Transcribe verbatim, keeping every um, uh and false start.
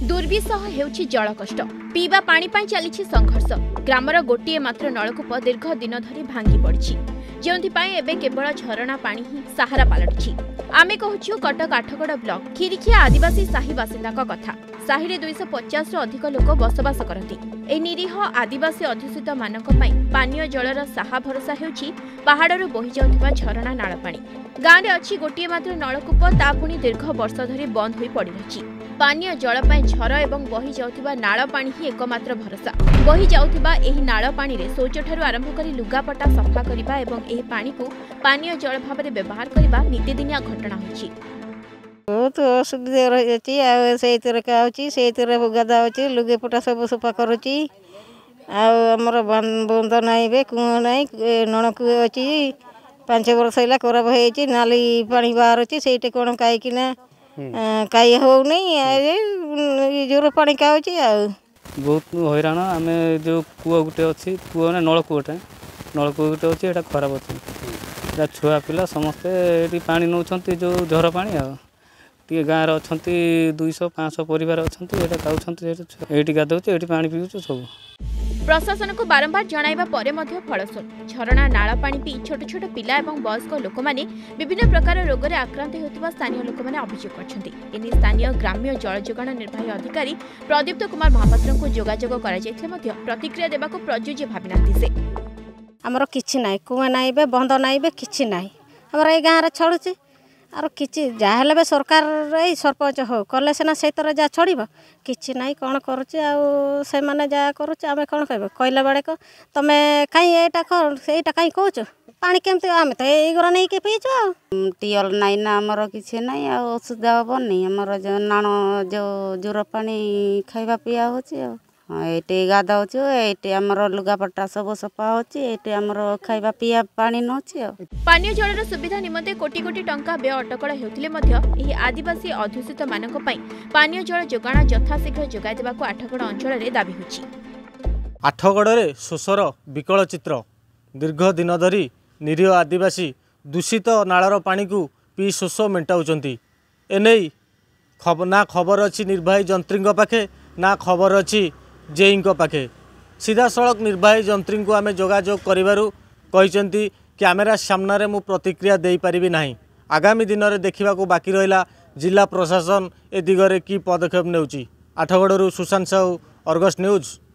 दुर्विसह हेउछि जल कष्ट पीवा पानी पाई चलीछि संघर्ष। ग्रामर गोटिए मात्र नलकूप दीर्घ दिन धरी भांगी पड़िछि, जेउंथिपाई एबे केवल झरणा पानी ही सहारा पालटिछि। आमे कहूछु कटक आठगड़ ब्लॉक खिरिखिया आदिवासी साही बासिंदाक कथा। साहिरे दुईश पचास रु अधिक लोक बसवास करती। ए निरीह आदिवासी अध्युषित मानक पई पानीय जलर साहा भरोसा हेउछि पहाड़रू बोहि जाउथिबा झरणा नाळ पानी। गाँव अच्छी गोटे मात्र नलकूप ता पुणी दीर्घ वर्ष धरी बंद होई पड़ी रही। पानीय जल पाई झर एवं बही जाउथिबा नाळ पानी ही एकमात्र भरोसा। बही जाउथिबा एही नाळ पानी रे शौच ठारू आरंभ करी लुगापटा सफा करिबा एवं एही पानी को पानीय जल भाव में व्यवहार करबा नित्यदिनिया घटना होछि। बहुत असुविधा रही है खाऊँ गाधा हो लुगापटा सब सफा करुच्ची आमर बंद नाई बे कुआ नाई नलकूप अच्छी पांच वर्ष है खराब हो नाली पानी बाहर से कौन कईकिना कई हो जोर पा खाऊँ बहुत हैरान आम जो कूआ गोटे अच्छी कूआ ना नलकूपटे नलकूप गोटे अच्छी यहाँ खराब अच्छी छुआ पिला समस्ते ये पा नौ जो झर पा टे गाँव अच्छा दुईश पाँच परिवार अच्छा खाऊँ गाधे पा पीऊ सब। प्रशासन को बारंबार जणाइबा परे मध्य फलशून झरणा नाळ पानी पी छोट छोट पिला एवं वयस्क लोक माने विभिन्न प्रकार रोग रे आक्रांत होतिबा स्थानीय लोक माने अभियोग करछन्ति। एने स्थानीय ग्राम्य जल जोगाण निर्वाही अधिकारी प्रदीप्त कुमार महापात्र को जोगाजोग करा जायथिले मध्य प्रतिक्रिया देबाको प्रयोज्य भाबिनांति से। हमर किछि नाइ कुआ नाइ बे बंद नाइ बे किछि नाइ हमर ए गाँव रे छड़ुछि आर किछि जाहेले बे सरकार रे सरपंच हो कले सेना से तरह जा छड़िबो किछि नाइ कोन करूछि आ से माने जा करूछि आमे कोन कहबो कहला बेले को तमे काई एटा कर सेटा काई कहउछ पानी केमते आमे त ए गरा नै के पीछो टियल नाइ ना हमर किछि नाइ आ असुविधा होबनी हमर जो नानो जो जोर पानी खाइबा पिया होछि आ एटे गाधा होछि एटे हमर लुगापट्टा सब सफा होछि एटे हमर खाइबा पिया पानी नछि। पानीय जलर सुविधा निमंते कोटी कोटी टंका व्यय अटकळ हेउथिले मध्य एही आदिवासी अध्युषित मानक पई पानीय जल जोगाण यथाशीघ्र जोगाइ देबाको आठगड़ अंचल रे दाबी होछि। आठगड़ रे शोषर विकल चित्र दीर्घ दिन धरी निरीह आदिवासी दूषित नाळर पानी को पी शोष मेटाउचंती। एनै खबर ना खबर अछि निर्वाही जंत्री पाखे ना खबर अछि जेई पाखे सीधा सड़क निर्वाही जंत्री को आम जोगाजोग करिबारु कहिसेंती कैमेरा सामने मु प्रतिक्रिया दे पारिबी नाही। आगामी दिन में देखा बाकी रहा जिला प्रशासन ए दिगरे की पदक्षेप नेउची। आठगड़रू सुशांत साहू, अर्गस न्यूज।